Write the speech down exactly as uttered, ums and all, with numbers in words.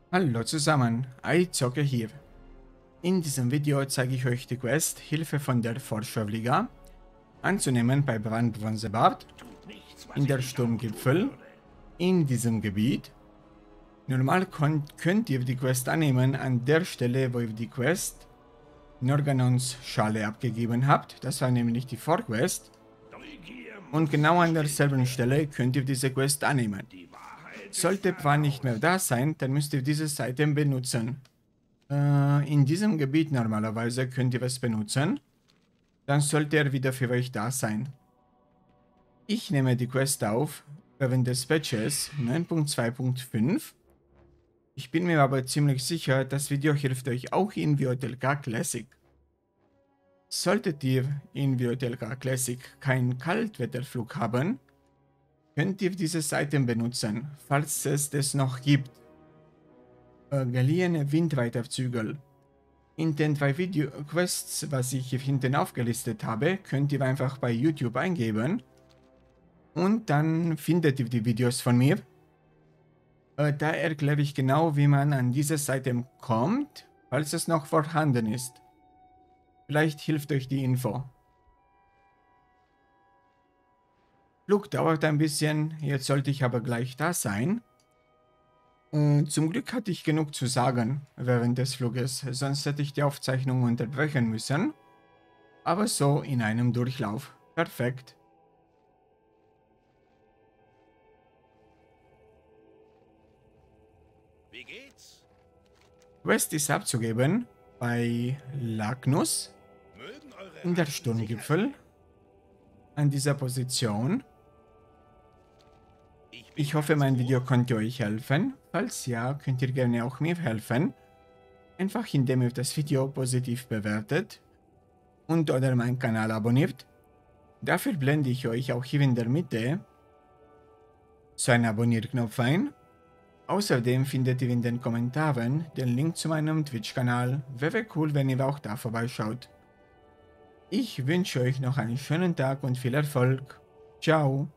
Hallo zusammen, iZocke hier. In diesem Video zeige ich euch die Quest Hilfe von der Forscherliga anzunehmen bei Brandbronzebad in der Sturmgipfel in diesem Gebiet. Normal könnt ihr die Quest annehmen an der Stelle, wo ihr die Quest Norganons Schale abgegeben habt. Das war nämlich die Vorquest. Und genau an derselben Stelle könnt ihr diese Quest annehmen. Sollte Pan nicht mehr da sein, dann müsst ihr dieses Item benutzen. Äh, in diesem Gebiet normalerweise könnt ihr es benutzen. Dann sollte er wieder für euch da sein. Ich nehme die Quest auf während des Patches neun Punkt zwei Punkt fünf. Ich bin mir aber ziemlich sicher, das Video hilft euch auch in V O T L K Classic. Solltet ihr in V O T L K Classic keinen Kaltwetterflug haben, könnt ihr dieses Item benutzen, falls es das noch gibt. Äh, geliehene Windreiterzügel. In den drei Video-Quests, was ich hier hinten aufgelistet habe, könnt ihr einfach bei YouTube eingeben und dann findet ihr die Videos von mir. Äh, da erkläre ich genau, wie man an dieses Item kommt, falls es noch vorhanden ist. Vielleicht hilft euch die Info. Flug dauert ein bisschen, jetzt sollte ich aber gleich da sein. Und zum Glück hatte ich genug zu sagen während des Fluges, sonst hätte ich die Aufzeichnung unterbrechen müssen. Aber so in einem Durchlauf. Perfekt. Wie geht's? Quest ist abzugeben bei Lagnus Mögen eure in der Reisen Sturmgipfel an dieser Position. sicher- Ich, bin Ich hoffe, ganz mein ohr. Video konnte euch helfen. Falls ja, könnt ihr gerne auch mir helfen. Einfach indem ihr das Video positiv bewertet und oder meinen Kanal abonniert. Dafür blende ich euch auch hier in der Mitte so einen Abonnierknopf ein. Außerdem findet ihr in den Kommentaren den Link zu meinem Twitch-Kanal. Wäre cool, wenn ihr auch da vorbeischaut. Ich wünsche euch noch einen schönen Tag und viel Erfolg. Ciao.